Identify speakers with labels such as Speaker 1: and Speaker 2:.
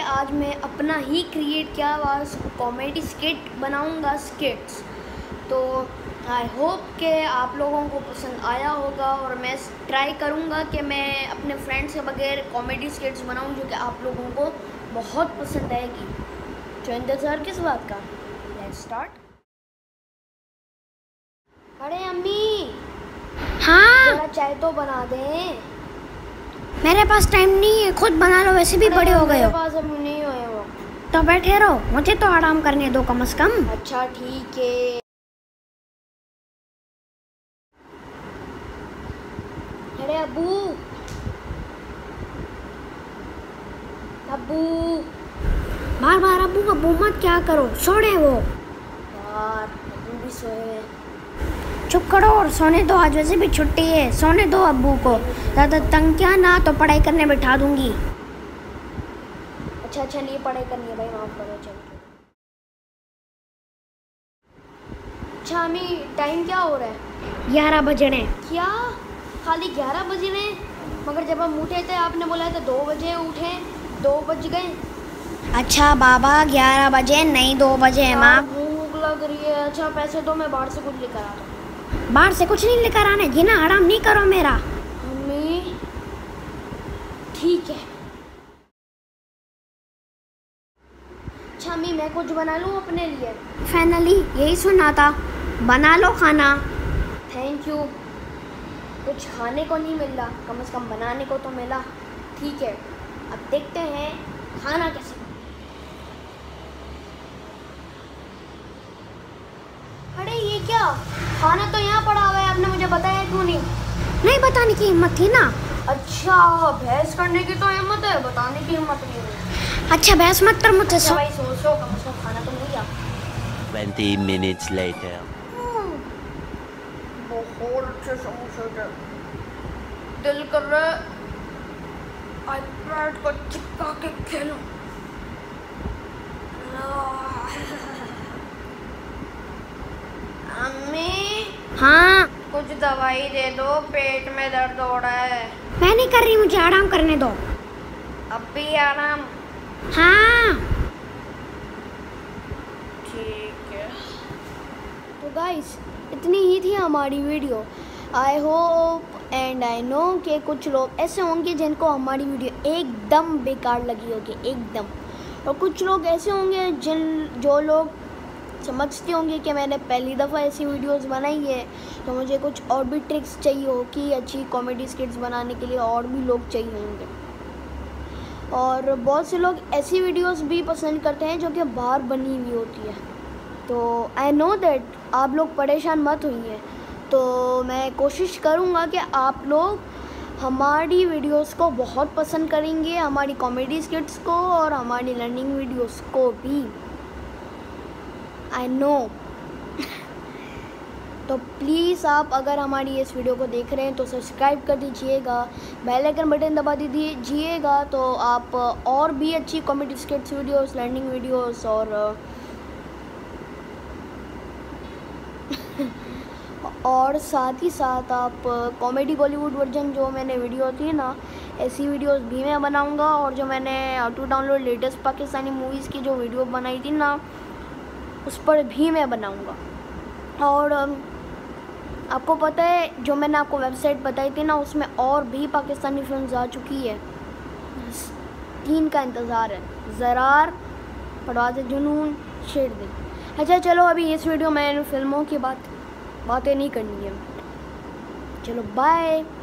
Speaker 1: आज मैं अपना ही क्रिएट किया हुआ कॉमेडी स्किट बनाऊंगा स्किट्स। तो आई होप कि आप लोगों को पसंद आया होगा और मैं ट्राई करूंगा कि मैं अपने फ्रेंड्स के बगैर कॉमेडी स्किट्स बनाऊं जो कि आप लोगों को बहुत पसंद आएगी। तो इंतज़ार किस बात का, लेट्स स्टार्ट। अरे अम्मी,
Speaker 2: हाँ
Speaker 1: जरा चाय तो बना दें।
Speaker 2: मेरे पास टाइम नहीं है, खुद बना लो, वैसे भी बड़े हो गए हो।
Speaker 1: मेरे पास अभी नहीं हुए वो।
Speaker 2: तो बैठे रहो, मुझे तो आराम करने दो कम से कम।
Speaker 1: अच्छा ठीक है। अरे अब्बू, अब्बू
Speaker 2: बार बार अब्बू अब्बू मत क्या करो, सोने वो।
Speaker 1: यार अब्बू भी सोए हैं।
Speaker 2: चुप करो और सोने दो, आज वैसे भी छुट्टी है, सोने दो अब्बू को। ज़्यादा तंग किया ना तो पढ़ाई करने बैठा दूंगी।
Speaker 1: अच्छा नहीं पढ़ाई करनी है भाई, माफ करो। चलो अच्छा अम्मी, टाइम क्या हो रहा है?
Speaker 2: 11 बजे ने।
Speaker 1: क्या खाली 11 बजे ने? मगर जब हम उठे थे आपने बोला था 2 बजे उठे, 2 बज गए।
Speaker 2: अच्छा बाबा 11 बजे नहीं 2 बजे है माँ।
Speaker 1: भूख लग रही है। अच्छा पैसे दो, मैं बाहर से कुछ लेकर आता हूँ।
Speaker 2: बाहर से कुछ नहीं लेकर आने, जीना आराम नहीं करो मेरा।
Speaker 1: मम्मी ठीक है। अच्छा अम्मी, मैं कुछ बना लूँ अपने लिए?
Speaker 2: फाइनली यही सुना था, बना लो खाना।
Speaker 1: Thank you. कुछ खाने को नहीं मिल रहा, कम से कम बनाने को तो मिला। ठीक है, अब देखते हैं खाना कैसे। अरे ये क्या, खाना तो यहाँ पड़ा हुआ है, आपने मुझे बताया क्यों नहीं?
Speaker 2: नहीं बताने की हिम्मत थी ना।
Speaker 1: अच्छा बहस करने की तो हिम्मत है, बताने की हिम्मत नहीं है।
Speaker 2: अच्छा बहस मत कर मुझसे।
Speaker 1: अच्छा भाई सोचो, कम से कम खाना तो मिल गया।
Speaker 3: 20 minutes later.
Speaker 1: बहुत अच्छे समोसे थे, दिल कर रहा है आईपैड को चिपका के खेलूं। अम्मी
Speaker 2: हाँ
Speaker 1: कुछ दवाई दे दो, पेट में दर्द हो रहा है।
Speaker 2: मैं नहीं कर रही, मुझे आराम करने दो।
Speaker 1: अब भी आराम?
Speaker 2: हाँ
Speaker 1: ठीक है। तो गाइस इतनी ही थी हमारी video. I hope and I know कि कुछ लोग ऐसे होंगे जिनको हमारी वीडियो एकदम बेकार लगी होगी, एकदम। और कुछ लोग ऐसे होंगे जो लोग समझते होंगे कि मैंने पहली दफ़ा ऐसी वीडियोस बनाई है, तो मुझे कुछ और भी ट्रिक्स चाहिए हो कि अच्छी कॉमेडी स्किट्स बनाने के लिए और भी लोग चाहिए होंगे। और बहुत से लोग ऐसी वीडियोस भी पसंद करते हैं जो कि बाहर बनी हुई होती है। तो आई नो दैट आप लोग परेशान मत होइए। तो मैं कोशिश करूँगा कि आप लोग हमारी वीडियोस को बहुत पसंद करेंगे, हमारी कॉमेडी स्किट्स को और हमारी लर्निंग वीडियोस को भी। I know. तो प्लीज़ आप अगर हमारी इस वीडियो को देख रहे हैं तो सब्सक्राइब कर दीजिएगा, बेल आइकन बटन दबा दीजिएगा, तो आप और भी अच्छी comedy skits videos, learning videos और साथ ही साथ आप कॉमेडी बॉलीवुड वर्जन जो मैंने वीडियो थी ना, ऐसी वीडियोस भी मैं बनाऊंगा। और जो मैंने how to download latest Pakistani movies की जो वीडियो बनाई थी ना, उस पर भी मैं बनाऊंगा। और आपको पता है जो मैंने आपको वेबसाइट बताई थी ना, उसमें और भी पाकिस्तानी फिल्म्स आ चुकी है। 3 का इंतज़ार है, ज़रार, परवाज़ जुनून, शेरदिल। अच्छा चलो, अभी इस वीडियो में फिल्मों की बातें नहीं करनी है। चलो बाय।